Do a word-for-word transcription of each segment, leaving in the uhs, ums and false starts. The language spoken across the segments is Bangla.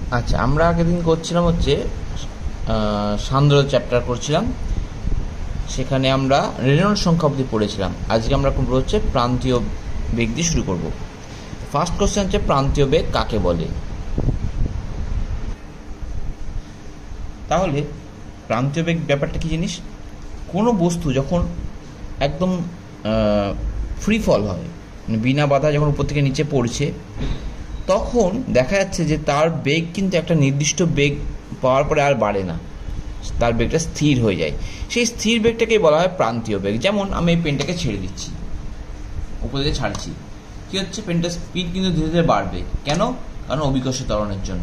আচ্ছা, আমরা আগের দিন করছিলাম হচ্ছে সান্দ্র চ্যাপ্টার করছিলাম, সেখানে আমরা রেনল্ডস সংখ্যা অবধি পড়েছিলাম। আজকে আমরা করবো হচ্ছে প্রান্তীয় বেগ দিয়ে শুরু করব। ফার্স্ট কোশ্চেন হচ্ছে প্রান্তীয় বেগ কাকে বলে। তাহলে প্রান্তীয় বেগ ব্যাপারটা কি জিনিস? কোনো বস্তু যখন একদম ফ্রি ফল হয়, মানে বিনা বাধা যখন উপর থেকে নিচে পড়ছে, তখন দেখা যাচ্ছে যে তার বেগ কিন্তু একটা নির্দিষ্ট বেগ পাওয়ার পরে আর বাড়ে না, তার বেগটা স্থির হয়ে যায়। সেই স্থির বেগটাকে বলা হয় প্রান্তীয় বেগ। যেমন আমি এই পেনটাকে ছেড়ে দিচ্ছি, উপর থেকে ছাড়ছি, কী হচ্ছে, পেনটার স্পিড কিন্তু ধীরে ধীরে বাড়বে। কেন? কারণ অভিকর্ষ ত্বরণের জন্য।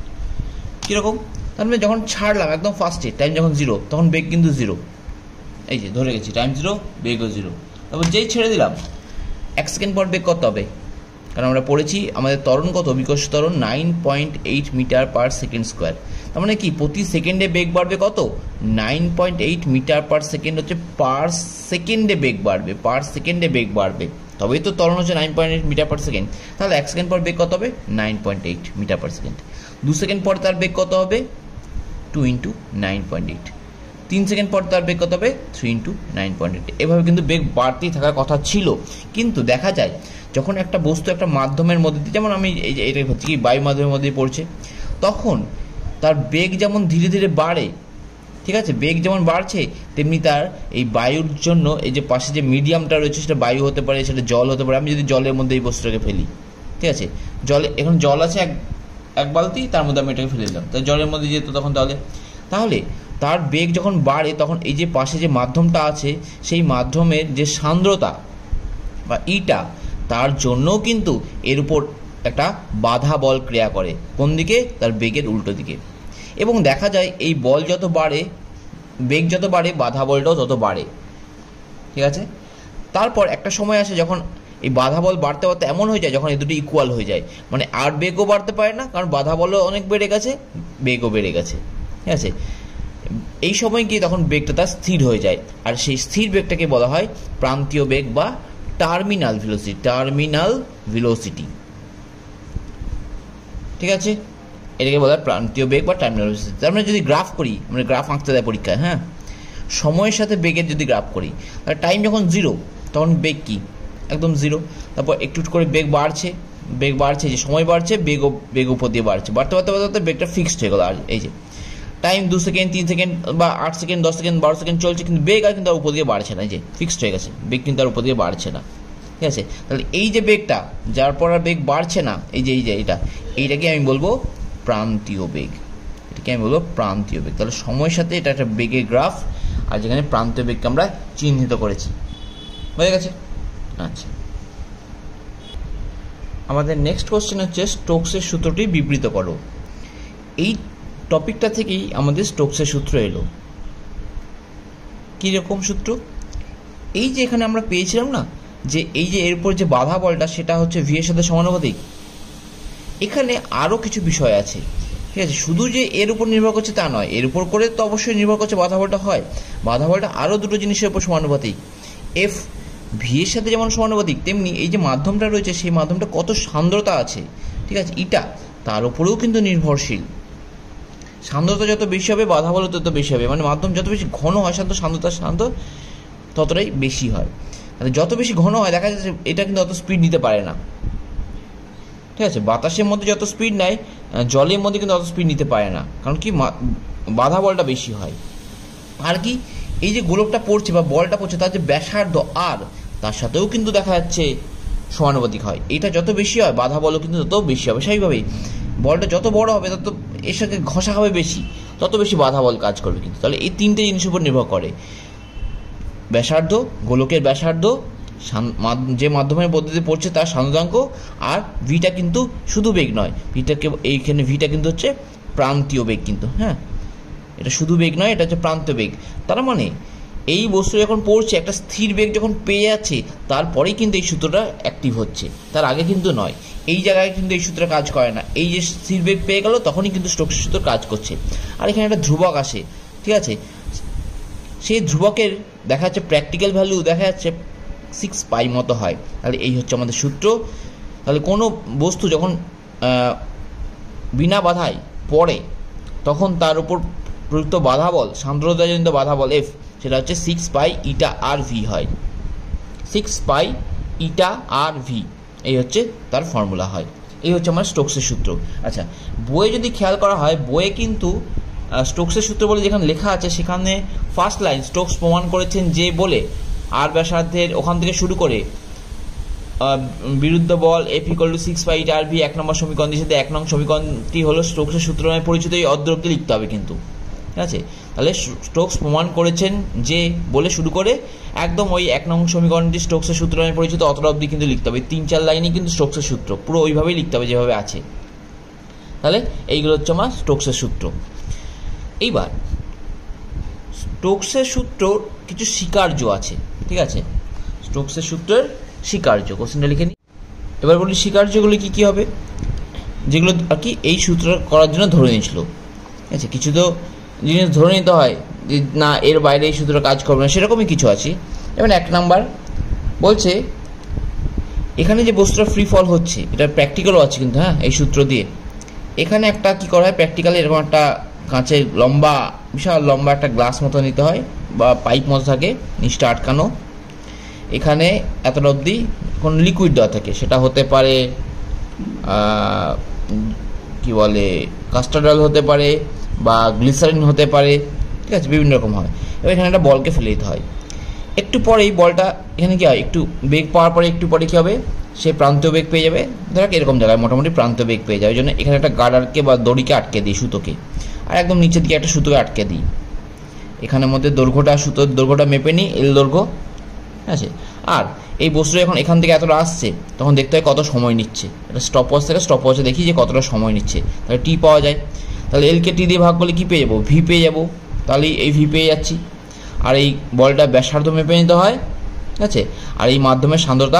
কীরকম? তার মানে যখন ছাড়লাম একদম ফার্স্টে, টাইম যখন জিরো, তখন বেগ কিন্তু জিরো। এই যে ধরে গেছি, টাইম জিরো, বেগও জিরো। তারপর যেই ছেড়ে দিলাম, এক সেকেন্ড পর বেগ কত হবে? কারণ আমরা পড়েছি আমাদের ত্বরণ কত, অভিকর্ষ ত্বরণ nine point eight metre per second square. তার মানে কি, প্রতি সেকেন্ডে বেগ বাড়বে কত? Nine point eight metre per second হচ্ছে পার সেকেন্ডে বেগ বাড়বে, পার সেকেন্ডে বেগ বাড়বে। তবেই তো ত্বরণ হচ্ছে nine point eight metre per second. তাহলে এক সেকেন্ড পর বেগ কত হবে? Nine point eight metre per second. দু সেকেন্ড পর তার বেগ কত হবে? Two into nine point eight. তিন সেকেন্ড পর তার বেগ কত হবে? Three into nine point eight. এভাবে কিন্তু বেগ বাড়তেই থাকার কথা ছিল। কিন্তু দেখা যায় যখন একটা বস্তু একটা মাধ্যমের মধ্যে দিয়ে, যেমন আমি এই যে এটা হচ্ছে কি বায়ু মাধ্যমের মধ্যে পড়ছে, তখন তার বেগ যেমন ধীরে ধীরে বাড়ে, ঠিক আছে, বেগ যেমন বাড়ছে তেমনি তার এই বায়ুর জন্য এই যে পাশে যে মিডিয়ামটা রয়েছে, সেটা বায়ু হতে পারে, সেটা জল হতে পারে। আমি যদি জলের মধ্যে এই বস্তুটাকে ফেলি, ঠিক আছে, জলে এখন জল আছে এক এক বালতি, তার মধ্যে আমি এটাকে ফেলে দিলাম, তাই জলের মধ্যে যেত তখন। তাহলে তাহলে তার বেগ যখন বাড়ে, তখন এই যে পাশে যে মাধ্যমটা আছে, সেই মাধ্যমের যে সান্দ্রতা বা ইটা, তার জন্যও কিন্তু এর উপর একটা বাধা বল ক্রিয়া করে। কোন দিকে? তার বেগের উল্টো দিকে। এবং দেখা যায় এই বল যত বাড়ে, বেগ যত বাড়ে, বাধা বলটাও তত বাড়ে, ঠিক আছে। তারপর একটা সময় আসে যখন এই বাধা বল বাড়তে বাড়তে এমন হয়ে যায় যখন এই দুটো ইকুয়াল হয়ে যায়, মানে আর বেগও বাড়তে পারে না, কারণ বাধা বলও অনেক বেড়ে গেছে, বেগও বেড়ে গেছে, ঠিক আছে। এই সময় গিয়ে তখন বেগটা তার স্থির হয়ে যায়, আর সেই স্থির বেগটাকে বলা হয় প্রান্তীয় বেগ বা টার্মিনাল ভেলোসিটি। টার্মিনাল ভেলোসিটি, ঠিক আছে, এটাকে বলা হয় প্রান্তীয় বেগ বা টার্মিনাল ভেলোসিটি। তার মানে যদি গ্রাফ করি, আমরা গ্রাফ আঁকতে দেয় পরীক্ষায়, হ্যাঁ, সময়ের সাথে বেগের যদি গ্রাফ করি, তাহলে টাইম যখন জিরো তখন বেগ কি? একদম জিরো। তারপর একটু করে বেগ বাড়ছে, বেগ বাড়ছে, যে সময় বাড়ছে, বেগ বেগ উপর দিয়ে বাড়ছে, বাড়তে বাড়তে বাড়তে বেগটা ফিক্সড হয়ে গেল। আর এই যে টাইম দু সেকেন্ড, তিন সেকেন্ড বা আট সেকেন্ড, দশ সেকেন্ড, বারো সেকেন্ড চলছে, কিন্তু বেগ আর কিন্তু আর উপর দিয়ে বাড়ছে না, এই যে ফিক্সড হয়ে গেছে, বেগ কিন্তু আর উপর দিয়ে বাড়ছে না, ঠিক আছে। তাহলে এই যে বেগটা, যার পর আর বেগ বাড়ছে না, এই যে এই যে এটা, এইটাকে আমি বলবো প্রান্তীয় বেগ। এটাকে আমি বলবো প্রান্তীয় বেগ। তাহলে সময়ের সাথে এটা একটা বেগের গ্রাফ, আর যেখানে প্রান্তীয় বেগকে আমরা চিহ্নিত করেছি। হয়ে গেছে? আচ্ছা, আমাদের নেক্সট কোশ্চেন হচ্ছে স্টোকসের সূত্রটি বিবৃত করো। এই টপিকটা থেকেই আমাদের স্টোকসের সূত্র এলো। কীরকম সূত্র? এই যে এখানে আমরা পেয়েছিলাম না, যে এই যে এর উপর যে বাধা বলটা, সেটা হচ্ছে ভি এর সাথে সমানুপাতিক। এখানে আরও কিছু বিষয় আছে, ঠিক আছে, শুধু যে এর উপর নির্ভর করছে তা নয়, এর উপর করে তো অবশ্যই নির্ভর করছে বাধা বলটা হয়। বাধা বলটা আরও দুটো জিনিসের উপর সমানুপাতিক। এফ ভি এর সাথে যেমন সমানুপাতিক, তেমনি এই যে মাধ্যমটা রয়েছে, সেই মাধ্যমটা কত সান্দ্রতা আছে, ঠিক আছে, ইটা, তার উপরেও কিন্তু নির্ভরশীল। সান্দ্রতা যত বেশি হবে, বাধা বল তত বেশি হবে। মানে মাধ্যম যত বেশি ঘন হয়, শান্ত সান্দ্রতা শান্ত ততটাই বেশি হয়। যত বেশি ঘন হয়, দেখা যাচ্ছে এটা কিন্তু অত স্পিড নিতে পারে না, ঠিক আছে। বাতাসের মধ্যে যত স্পিড নেয়, জলের মধ্যে কিন্তু অত স্পিড নিতে পারে না, কারণ কি, বাধা বলটা বেশি হয়। আর কি, এই যে গোলকটা পড়ছে বা বলটা পড়ছে, তার যে ব্যাসার্ধ আর, তার সাথেও কিন্তু দেখা যাচ্ছে সমানুপাতিক হয়। এটা যত বেশি হয়, বাধা বলও কিন্তু তত বেশি হবে। স্বাভাবিকভাবেই বলটা যত বড় হবে, তত এর সাথে ঘষা হবে বেশি, তত বেশি বাধা বল কাজ করবে কিন্তু। তাহলে এই তিনটে জিনিসের উপর নির্ভর করে: ব্যাসার্ধ, গোলকের ব্যাসার্ধ, যে মাধ্যমের পদ্ধতি পড়ছে তার সান্দ্রাঙ্ক, আর ভিটা কিন্তু শুধু বেগ নয়, ভিটাকে এইখানে ভিটা কিন্তু হচ্ছে প্রান্তীয় বেগ কিন্তু, হ্যাঁ, এটা শুধু বেগ নয়, এটা হচ্ছে প্রান্তীয় বেগ। তার মানে এই বস্তু যখন পড়ছে, একটা স্থির বেগ যখন পেয়ে যাচ্ছে, তারপরেই কিন্তু এই সূত্রটা অ্যাক্টিভ হচ্ছে, তার আগে কিন্তু নয়। এই জায়গায় কিন্তু এই সূত্রটা কাজ করে না। এই যে স্থির বেগ পেয়ে গেল, তখনই কিন্তু স্টোকসের সূত্র কাজ করছে। আর এখানে একটা ধ্রুবক আসে, ঠিক আছে, সেই ধ্রুবকের দেখা যাচ্ছে প্র্যাকটিক্যাল ভ্যালু দেখা যাচ্ছে সিক্স পাই মতো হয়। তাহলে এই হচ্ছে আমাদের সূত্র। তাহলে কোনো বস্তু যখন বিনা বাধায় পড়ে তখন তার উপর প্রযুক্ত বাধা বল, সান্দ্রতাজনিত বাধা বল এফ, সেটা হচ্ছে six pi eta r v হয়। Six pi eta r v, এই হচ্ছে তার ফর্মুলা হয়। এই হচ্ছে আমার স্টোকসের সূত্র। আচ্ছা, বইয়ে যদি খেয়াল করা হয়, বইয়ে কিন্তু স্টোকসের সূত্র বলে যেখানে লেখা আছে সেখানে ফার্স্ট লাইন স্টোকস প্রমাণ করেছেন যে বলে আর ব্যাসার্ধের ওখান থেকে শুরু করে বিরুদ্ধ বল F equal to six pi eta r v এক নম্বর সমীকরণ দিয়ে সাথে এক নম্বর সমীকরণটি হলো স্টোকসের সূত্র নামে পরিচিত, এই অর্ধ অব্দি লিখতে হবে কিন্তু, ঠিক আছে? তাহলে স্টোকস প্রমাণ করেছেন যে বলে শুরু করে একদম ওই এক নম্বর সমীকরণটি স্টোকসের সূত্র নামে পরিচিত অতটা অব্দি কিন্তু লিখতে হবে। তিন চার লাইনই কিন্তু স্টোকসের সূত্র, পুরো ওইভাবেই লিখতে হবে যেভাবে আছে। তাহলে এইগুলো হচ্ছে আমার স্টোকসের সূত্র। এইবার স্টোকসের সূত্র কিছু স্বীকার্য আছে, ঠিক আছে? স্টোকসের সূত্রের স্বীকার্য কোশ্চেনটা লিখে নিই। এবার বলি স্বীকার্যগুলো কি কি হবে, যেগুলো আর কি এই সূত্র করার জন্য ধরে নিয়েছিল। ঠিক আছে, কিছু তো জিনিস ধরে নিতে হয় যে না এর বাইরে এই সূত্র কাজ করবে না, সেরকমই কিছু আছে। এবার এক নাম্বার বলছে এখানে যে বস্তুটা ফ্রি ফল হচ্ছে, এটা প্র্যাকটিক্যালও আছে কিন্তু, হ্যাঁ, এই সূত্র দিয়ে। এখানে একটা কি করা হয় প্র্যাকটিক্যালি, এরকম একটা কাঁচের লম্বা বিশাল লম্বা একটা গ্লাস মতো নিতে হয় বা পাইপ মতো থাকে, নিচটা আটকানো। এখানে এতটা অবধি কোনো লিকুইড দেওয়া থাকে, সেটা হতে পারে কি বলে কাস্টার্ড অয়েল হতে পারে বা গ্লিসারিন হতে পারে, ঠিক আছে, বিভিন্ন রকম হয়। এবার এখানে একটা বলকে ফেলে দিতে হয়। একটু পরেই বলটা এখানে কী হয়, একটু বেগ পাওয়ার পরে একটু পরে কী হবে, সে প্রান্তীয় বেগ পেয়ে যাবে। ধরো এরকম জায়গায় মোটামুটি প্রান্তীয় বেগ পেয়ে যাবে, ওই জন্য এখানে একটা গার্ডারকে বা দড়িকে আটকে দিই, সুতোকে, আর একদম নিচের দিকে একটা সুতোকে আটকে দিই। এখানের মধ্যে দৈর্ঘ্যটা, সুতোর দৈর্ঘ্যটা মেপে নিই, এল দৈর্ঘ্য, ঠিক আছে। আর এই বস্তু যখন এখান থেকে এতটা আসছে তখন দেখতে হয় কত সময় নিচ্ছে, এটা স্টপ ওয়াচ থেকে স্টপ ওয়াচে দেখি যে কতটা সময় নিচ্ছে, তাহলে টি পাওয়া যায়। তাহলে এলকে টি দিয়ে ভাগ করলে কী পেয়ে যাবো, ভি পেয়ে যাবো, তাহলে এই ভি পেয়ে যাচ্ছি। আর এই বলটা ব্যাসার্ধ মেপে নিতে হয়, ঠিক আছে। আর এই মাধ্যমের সান্দ্রতা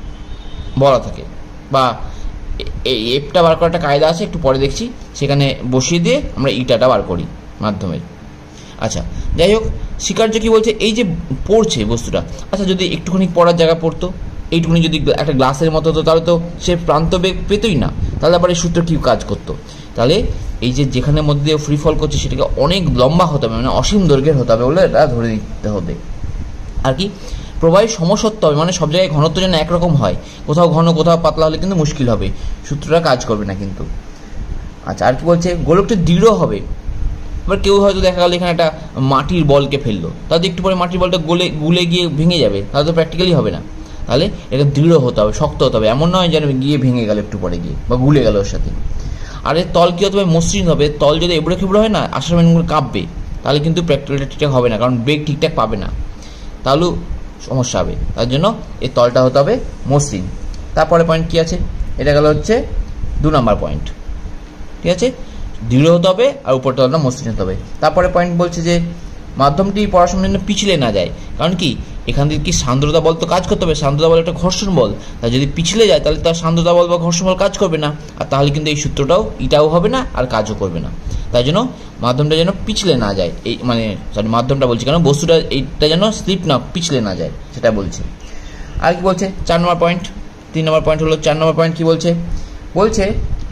বলা থাকে, বা এই এফটা বার করার একটা কায়দা আছে, একটু পরে দেখছি, সেখানে বসিয়ে দিয়ে আমরা ইটাটা বার করি মাধ্যমের। আচ্ছা, যাই হোক, স্বীকার্য কী বলছে, এই যে পড়ছে বস্তুটা, আচ্ছা যদি একটুখানি পড়ার জায়গা পড়তো, এইটুকুনি যদি একটা গ্লাসের মতো হতো তাহলে তো সে প্রান্ত বেগ পেতোই না, তাহলে আবার এই সূত্র কী কাজ করতো, তাহলে এই যে যেখানের মধ্যে দিয়ে ফ্রি ফল করছে সেটাকে অনেক লম্বা হতে হবে, মানে অসীম দৈর্ঘ্যের হতে হবে বলে এটা ধরে দিতে হবে। আর কি প্রবাহের সমসত্ব হবে, মানে সব জায়গায় ঘনত্ব যেন একরকম হয়, কোথাও ঘন কোথাও পাতলা হলে কিন্তু মুশকিল হবে, সূত্রটা কাজ করবে না কিন্তু। আচ্ছা, আর কি বলছে, গোলকটি দৃঢ় হবে। এবার কেউ হয়তো দেখা গেল এখানে একটা মাটির বলকে ফেললো, তাহলে একটু পরে মাটির বলটা গলে গুলে গিয়ে ভেঙে যাবে, তাহলে তো প্র্যাকটিক্যালি হবে না। তাহলে এটা দৃঢ় হতে হবে, শক্ত হতে হবে, এমন নয় যেন গিয়ে ভেঙে গেল একটু পরে গিয়ে বা গুলে গেল ওর সাথে। আর এর তল কী হতে হবে, মসৃণ হবে। তল যদি এবড়ো খেবড়ো হয় না, আসার মেনগুলো কাঁপবে, তাহলে কিন্তু প্র্যাকটিক্যালটা ঠিকঠাক হবে না, কারণ ব্রেক ঠিকঠাক পাবে না, তাহলেও সমস্যা হবে। তার জন্য এই তলটা হতে হবে মসৃণ। তারপরে পয়েন্ট কী আছে, এটা গেল হচ্ছে দু নম্বর পয়েন্ট, ঠিক আছে, দৃঢ় হতে হবে আর উপর তলটা মসৃণ হতে হবে। তারপরে পয়েন্ট বলছে যে মাধ্যমটি পড়াশোনার জন্য পিছলে না যায়, কারণ কি এখান থেকে কি সান্দ্রতা বল তো কাজ করতে হবে, সান্দ্রতা বল একটা ঘর্ষণ বল, তাই যদি পিছলে যায় তাহলে তার সান্দ্রতা বল বা ঘর্ষণ বল কাজ করবে না, আর তাহলে কিন্তু এই সূত্রটাও এটাও হবে না আর কাজও করবে না। তাই জন্য মাধ্যমটা যেন পিছলে না যায়, এই মানে সরি মাধ্যমটা বলছি কারণ বস্তুটা এইটা যেন স্লিপ না পিছলে না যায় সেটা বলছে। আর কি বলছে, চার নম্বর পয়েন্ট, তিন নম্বর পয়েন্ট হলো চার নম্বর পয়েন্ট কি বলছে, বলছে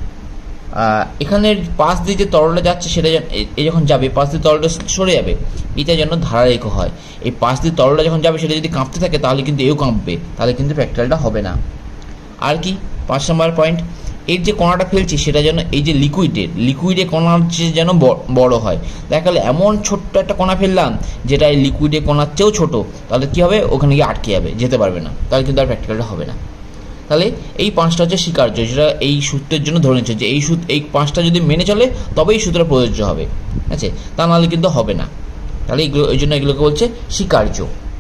এখানের পাশ দিয়ে যে তরলটা যাচ্ছে সেটা এই যখন যাবে পাশ দিয়ে তরলটা সরে যাবে, এটা যেন ধারারেখ হয়। এই পাশ দিয়ে তরলটা যখন যাবে সেটা যদি কাঁপতে থাকে তাহলে কিন্তু এও কাঁপবে, তাহলে কিন্তু প্র্যাকটিক্যালটা হবে না। আর কি পাঁচ নম্বর পয়েন্ট, এর যে কণাটা ফেলছি সেটা যেন এই যে লিকুইডের লিকুইডে কণার চেয়ে যেন বড় হয়। দেখা গেলে এমন ছোট্ট একটা কণা ফেললাম যেটা এই লিকুইডে কণার চেয়েও ছোট, তাহলে কী হবে, ওখানে গিয়ে আটকে যাবে, যেতে পারবে না, তাহলে কিন্তু আর প্র্যাকটিক্যালটা হবে না। তাহলে এই পাঁচটা হচ্ছে স্বীকার্য, যেটা এই সূত্রের জন্য ধরে নিচ্ছে যে এই সূত্র এই পাঁচটা যদি মেনে চলে তবেই এই সূত্র প্রযোজ্য হবে, ঠিক আছে, তা নাহলে কিন্তু হবে না। তাহলে এগুলো এই জন্য এগুলোকে বলছে স্বীকার্য।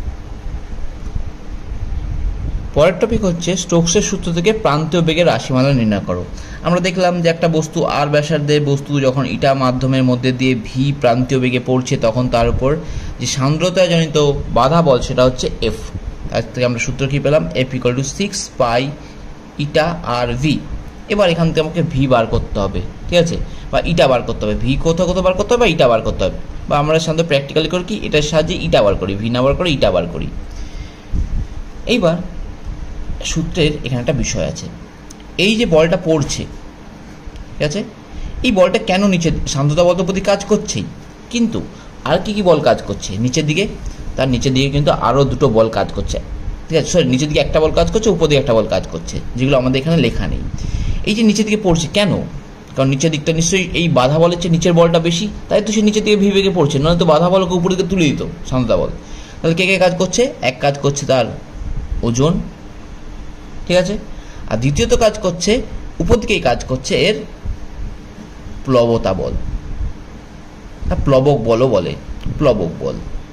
পরের টপিক হচ্ছে স্টোকসের সূত্র থেকে প্রান্তীয় বেগের রাশিমালা নির্ণয় করো। আমরা দেখলাম যে একটা বস্তু আর ব্যাসার্ধের বস্তু যখন ইটা মাধ্যমের মধ্যে দিয়ে ভি প্রান্তীয় বেগে পড়ছে তখন তার উপর যে সান্দ্রতাজনিত বাধা বল সেটা হচ্ছে এফ। তার থেকে আমরা সূত্র কী পেলাম, F equal to six pi eta r v. এবার এখান থেকে আমাকে ভি বার করতে হবে, ঠিক আছে, বা ইটা বার করতে হবে, ভি কোথাও কোথাও বার করতে হবে বা ইটা বার করতে হবে, বা আমরা সাধারণত প্র্যাকটিক্যালি করি কি এটার সাহায্যে ইটা বার করি, ভি না বার করে ইটা বার করি। এইবার সূত্রের এখানে একটা বিষয় আছে, এই যে বলটা পড়ছে, ঠিক আছে, এই বলটা কেন নিচে, সান্দ্রতা বল তো প্রতি কাজ করছেই, কিন্তু আর কি কি বল কাজ করছে নিচের দিকে, তার নিচের দিকে কিন্তু আরও দুটো বল কাজ করছে, ঠিক আছে, সরি নিচের দিকে একটা বল কাজ করছে, উপর দিকে একটা বল কাজ করছে, যেগুলো আমাদের এখানে লেখা নেই। এই যে নিচের দিকে পড়ছে কেন, কারণ নিচের দিকটা নিশ্চয়ই এই বাধা বলের চেয়ে নিচের বলটা বেশি, তাই তো সে নিচের দিকে ভি বেগে পড়ছে, নাহলে তো বাধা বলকে উপর দিকে তুলে দিত সান্দ্রতা বল। তাহলে কে কে কাজ করছে, এক কাজ করছে তার ওজন, ঠিক আছে, আর দ্বিতীয়ত কাজ করছে উপর দিকেই কাজ করছে এর প্লবতা বল, প্লবক বলও বলে, প্লবক বল।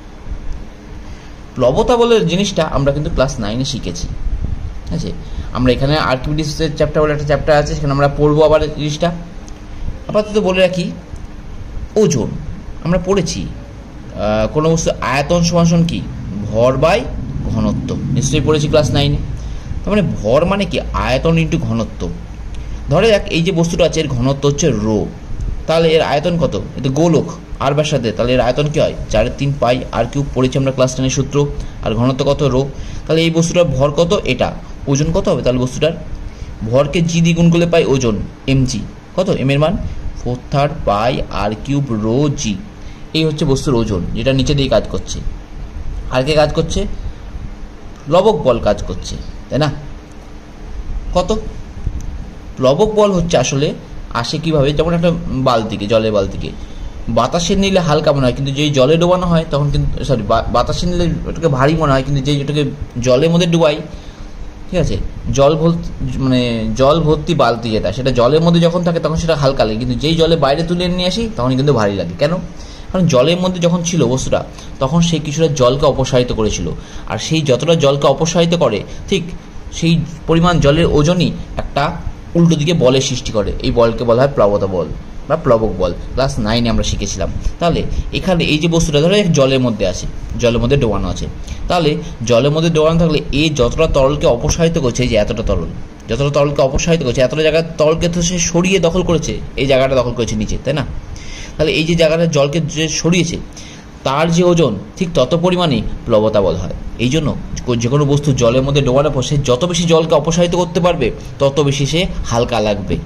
প্লবতা বলের জিনিসটা আমরা কিন্তু ক্লাস নাইনে শিখেছি, ঠিক আছে। আমরা এখানে আর্কিমিডিসের চ্যাপ্টার বলে একটা চ্যাপ্টার আছে, সেখানে আমরা পড়বো আবার জিনিসটা। আপাতত বলে রাখি, ওজন আমরা পড়েছি, কোনো বস্তু আয়তন সমান কি, ভর বাই ঘনত্ব, নিশ্চয়ই পড়েছি ক্লাস নাইনে। তার মানে ভর মানে কি, আয়তন ইন্টু ঘনত্ব। ধরে যাক এই যে বস্তুটা আছে এর ঘনত্ব হচ্ছে রো, তাহলে এর আয়তন কত, এটা গোলক আর ব্যাসার্ধে, তাহলে এর আয়তন কি হয়, চারের তিন পাই আর কিউব, পড়েছি আমরা ক্লাস টেনের সূত্র। আর ঘনত্ব কত, রো। তাহলে এই বস্তুটার ভর কত, এটা ওজন কত হবে, তাহলে বস্তুটার ভরকে জি দিয়ে গুণ করলে পাই ওজন, এম জি কত, এম এর মান four third pi r cube rho g. এই হচ্ছে বস্তুর ওজন, যেটা নিচে দিয়ে কাজ করছে। আর কে কাজ করছে, প্লবক বল কাজ করছে, তাই না। কত, প্লবক বল হচ্ছে আসলে আসে কীভাবে, যেমন একটা বালতিকে, জলের বালতিকে বাতাসে নিলে হালকা মনে হয়, কিন্তু যেই জলে ডোবানো হয় তখন কিন্তু, সরি বাতাসে নিলে ওটাকে ভারী মনে হয়, কিন্তু যেই ওটাকে জলের মধ্যে ডুবাই, ঠিক আছে, জল ভর্তি মানে জল ভর্তি বালতি যেটা, সেটা জলের মধ্যে যখন থাকে তখন সেটা হালকা লাগে, কিন্তু যেই জলে বাইরে তুলে নিয়ে আসি তখন কিন্তু ভারী লাগে। কেন, কারণ জলের মধ্যে যখন ছিল বস্তুটা তখন সেই কিছুটা জলকে অপসারিত করেছিল, আর সেই যতটা জলকে অপসারিত করে ঠিক সেই পরিমাণ জলের ওজনই একটা উল্টো দিকে বলের সৃষ্টি করে। এই বলকে বলা হয় প্লবতা বল বা প্লবক বল, ক্লাস নাইনে আমরা শিখেছিলাম। তাহলে এখানে এই যে বস্তুটা ধরো জলের মধ্যে আছে, জলের মধ্যে ডোবানো আছে, তাহলে জলের মধ্যে ডোবানো থাকলে এ যতটা তরলকে অপসারিত করছে, এই যে এতটা তরল, যতটা তরলকে অপসারিত করছে, এতটা জায়গায় তরলকে তো সে সরিয়ে দখল করেছে, এই জায়গাটা দখল করেছে নিচে, তাই না। তাহলে এই যে জায়গাটা জলকে যে সরিয়েছে তার যে ওজন ঠিক তত পরিমাণেই প্লবতা বল হয়। এই জন্য যে কোনো বস্তু জলের মধ্যে ডোবানোর পর সে যত বেশি জলকে অপসারিত করতে পারবে তত বেশি সে হালকা লাগবে।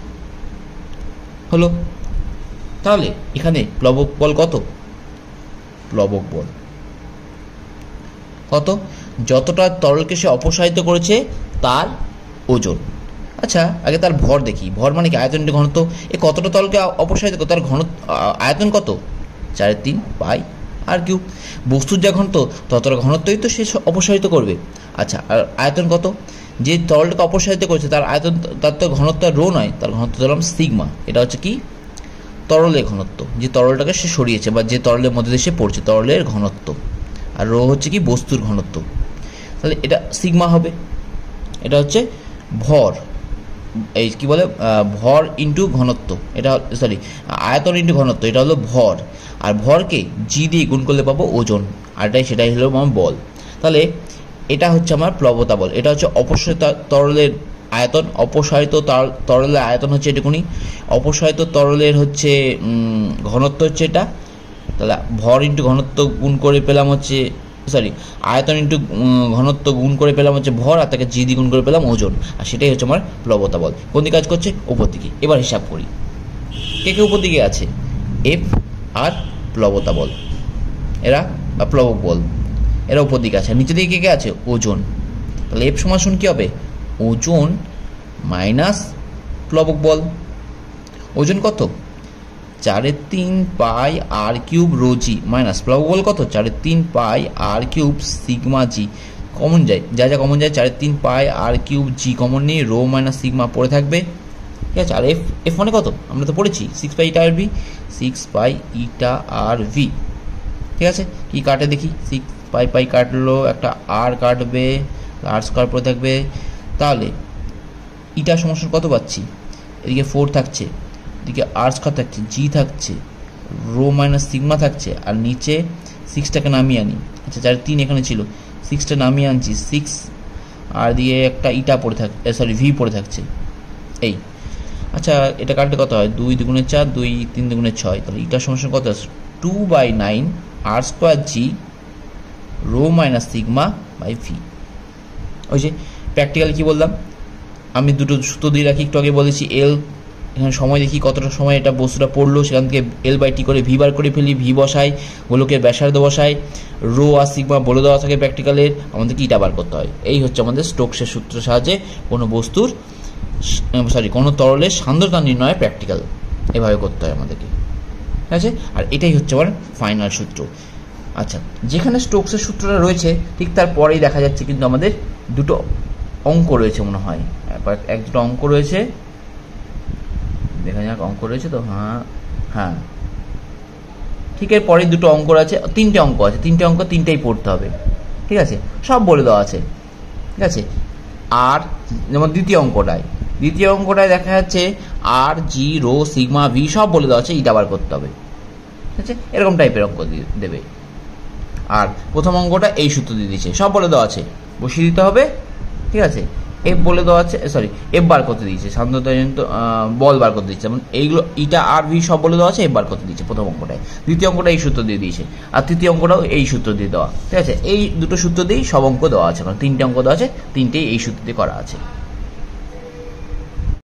হলো, তাহলে এখানে প্লবক বল কত, প্লবক বল কত, যতটা তরলকে সে অপসারিত করেছে তার ওজন। আচ্ছা আগে তার ভর দেখি, ভর মানে কি, আয়তন ইন্টু ঘনত্ব। এ কতটা তরলকে অপসারিত করে, তার ঘনত্ব আয়তন কত, চারের তিন পাই আর কিউব। বস্তুর যা ঘনত্ব ততটা ঘনত্বই তো সে অপসারিত করবে। আচ্ছা আর আয়তন কত, যে তরলটাকে অপসারিত করেছে তার আয়তন, তার তো ঘনত্ব রো নয়, তার ঘনত্ব ধরলাম সিগমা। এটা হচ্ছে কি, তরলের ঘনত্ব, যে তরলটাকে সে সরিয়েছে বা যে তরলের মধ্যে দিয়ে সে পড়ছে, তরলের ঘনত্ব। আর রো হচ্ছে কি, বস্তুর ঘনত্ব। তাহলে এটা সিগমা হবে। এটা হচ্ছে ভর, এই কি বলে, ভর ইন্টু ঘনত্ব, এটা সরি আয়তন ইন্টু ঘনত্ব, এটা হলো ভর। আর ভরকে জি দিয়ে গুণ করলে পাবো ওজন, আর এটাই সেটাই হলো আমার বল। তাহলে এটা হচ্ছে আমার প্লবতা বল। এটা হচ্ছে অপসারিত তরলের আয়তন, অপসারিত তরলের আয়তন হচ্ছে এটুকুনি, অপসারিত তরলের হচ্ছে ঘনত্ব হচ্ছে এটা। তাহলে ভর ইন্টু ঘনত্ব গুণ করে পেলাম হচ্ছে, সরি আয়তন ইন্টু ঘনত্ব গুণ করে পেলাম হচ্ছে ভর, আর তাকে জি দিয়ে গুণ করে পেলাম ওজন, আর সেটাই হচ্ছে আমার প্লবতা বল। কোন দিকে কাজ করছে, উপর দিকে। এবার হিসাব করি, কে কে উপর দিকে আছে, এফ আর প্লবতা বল, এরা বা প্লবক বল, এরা উপর দিকে আছে। নিচের দিকে কে কে আছে, ওজন। তাহলে এফ সমান কি হবে, ওজন মাইনাস প্লবক বল। ওজন কত, চারের তিন pi r cube rho g, minus প্লবক বল কত, চারের তিন pi r cube sigma g. Common যায়, যা যা কমন যায়, চারের তিন pi r cube g common নিয়ে রো মাইনাস সিগমা পড়ে থাকবে, ঠিক আছে। আর এফ, এফ মানে কত, আমরা তো পড়েছি six pi eta r v, six pi eta r v, ঠিক আছে। কি কাটে দেখি, সিক্স পাই পাই কাটলো, একটা আর কাটবে, আর স্কোয়ার পড়ে থাকবে। তাহলে ইটা সমস্যা কত পাচ্ছি, এদিকে ফোর থাকছে, এদিকে আর স্কোয়ার থাকছে, জি থাকছে, রো মাইনাস সিগমা থাকছে, আর নিচে সিক্সটাকে নামিয়ে আনি। আচ্ছা চার তিন এখানে ছিল, সিক্সটা নামিয়ে আনছি, সিক্স আর দিয়ে একটা ইটা পড়ে থাক, সরি ভি পড়ে থাকছে এই। আচ্ছা এটা কাটলে কত হয়, দুই দুগুণে চার, দুই তিন দুগুণে ছয়। তাহলে ইটার সমস্যা কত আছে, two by nine r square g rho minus sigma by v. ওই যে প্র্যাকটিক্যালি কী বললাম, আমি দুটো সূত্র দিয়ে রাখি, একটু আগে বলেছি এল এখানে সময় দেখি কতটা সময় এটা বস্তুটা পড়লো, সেখান থেকে এল বাই টি করে ভি বার করে ফেলি, ভি বসাই, গোলকের ব্যাসার্ধ বসাই, রো আর সিগমা বলে দেওয়া থাকে প্র্যাকটিক্যালের, আমাদেরকে ইটা বার করতে হয়। এই হচ্ছে আমাদের স্টোকসের সূত্রের সাহায্যে কোনো বস্তুর সরি কোনো তরলের সান্দ্রতা নির্ণয় প্র্যাকটিক্যাল এভাবে করতে হয় আমাদেরকে, ঠিক আছে। আর এটাই হচ্ছে আমার ফাইনাল সূত্র। আচ্ছা, যেখানে স্টোকসের সূত্রটা রয়েছে ঠিক তারপরেই দেখা যাচ্ছে কিন্তু আমাদের দুটো অঙ্ক রয়েছে মনে হয়, এক দুটো অঙ্ক রয়েছে, দেখা যাক অঙ্ক রয়েছে তো, হ্যাঁ হ্যাঁ ঠিক এর পরে দুটো অঙ্ক আছে, তিনটে অঙ্ক আছে, তিনটে অঙ্ক তিনটেই পড়তে হবে, ঠিক আছে, সব বলে দেওয়া আছে, ঠিক আছে। আর যেমন দ্বিতীয় অঙ্কটায় দ্বিতীয় অঙ্কটায় দেখা যাচ্ছে r g rho sigma v সব বলে দেওয়া আছে, ইটা বার করতে হবে, ঠিক আছে, এরকম টাইপের অঙ্ক দেবে। আর প্রথম অঙ্কটা এই সূত্র দিয়ে দিচ্ছে, সব বলে দেওয়া আছে, বসিয়ে দিতে হবে, ঠিক আছে। এফ বলে দেওয়া আছে, সরি এফ বার করতে দিয়েছে, সান্দ্রতাজনিত বল বার করতে দিচ্ছে, যেমন এইগুলো ইটা আর ভি সব বলে দেওয়া আছে, এফ বার করতে দিচ্ছে প্রথম অঙ্কটায়। দ্বিতীয় অঙ্কটা এই সূত্র দিয়ে দিয়েছে, আর তৃতীয় অঙ্কটাও এই সূত্র দিয়ে দেওয়া, ঠিক আছে। এই দুটো সূত্র দিয়েই সব অঙ্ক দেওয়া আছে, মানে তিনটে অঙ্ক দেওয়া আছে, তিনটেই এই সূত্র দিয়ে করা আছে।